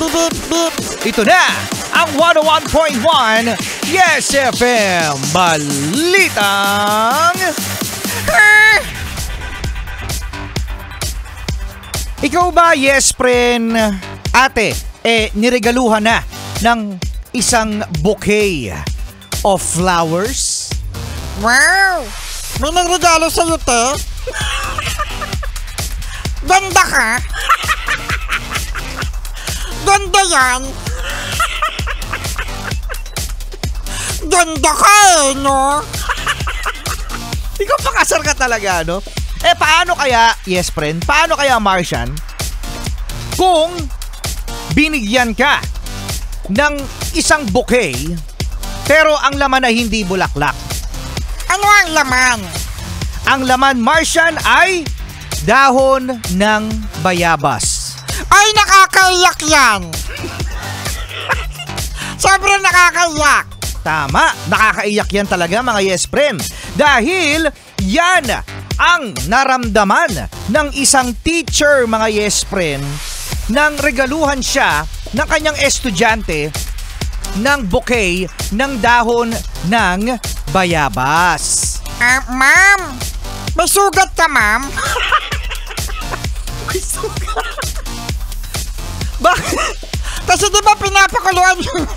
Beep, beep, beep. Ito na ang 101.1 Yes FM Balitang Ikaw ba, yes friend, ate, niregaluhan na ng isang bouquet of flowers? Wow! May nagregalo sa'yo, te? Ganda ka? Ganda yan? Ganda ka no? Ikaw pakasar ka talaga, no? Paano kaya, yes friend, paano kaya, Martian, kung binigyan ka ng isang bouquet, pero ang laman ay hindi bulaklak? Ano ang laman? Ang laman, Martian, ay dahon ng bayabas. Ay, nakakaiyak yan! Sobrang nakakaiyak! Tama, nakakaiyak yan talaga, mga yes friend. Dahil yan ang naramdaman ng isang teacher, mga yes friend, nang regaluhan siya ng kanyang estudyante ng bouquet ng dahon ng bayabas. Ma'am, may sugat ka, ma'am? May sugat? Bakit? Kasi di ba pinapakuluan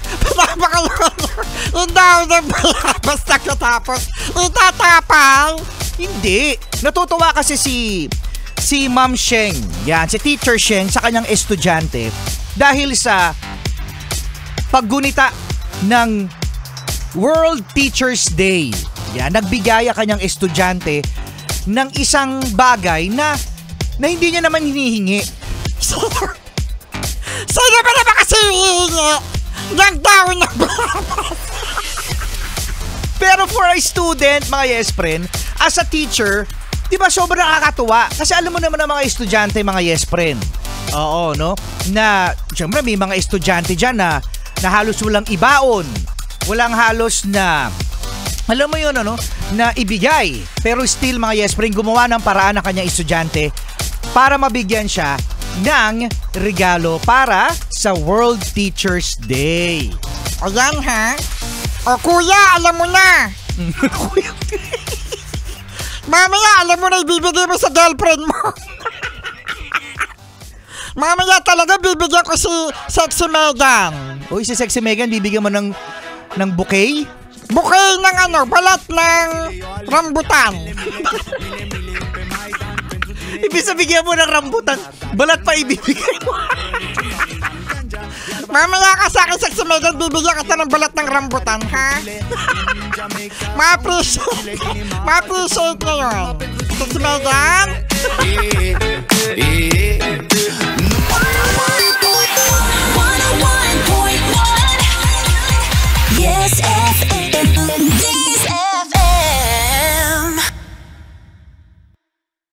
yung dahon ng bayabas tapos itatapal? Hindi. Natutuwa kasi si Ma'am Sheng, yan, si Teacher Sheng sa kanyang estudyante dahil sa paggunita ng World Teachers Day. Yan, nagbigaya kanyang estudyante ng isang bagay na hindi niya naman hinihingi. Sino ba naman kasi hihingi ng dahon ng bayabas? Pero for a student, mga yes friend, as a teacher, di ba sobrang nakakatuwa? Kasi alam mo naman ang mga estudyante, mga yes friend. Oo, no? Na, siyempre may mga estudyante dyan na halos walang ibaon. Walang halos na, alam mo yun, ano? Na ibigay. Pero still, mga yes friend, gumawa ng paraan ng kanyang estudyante para mabigyan siya ng regalo para sa World Teachers Day. Ayan ha? O kuya, alam mo na. Mamaya, alam mo na ibibigay mo sa girlfriend mo. Mamaya talaga bibigyan ko si Sexy Megan. Uy, si Sexy Megan, bibigyan mo ng bouquet? Bouquet ng balat ng rambutan. Ibig sabihin mo ng rambutan, balat pa ibibigay mo. Mamaya ka sa akin, Sexy Megan, bibigyan kita ng balat ng rambutan, ha? Ma-appreciate nyo yun. Sexy Megan?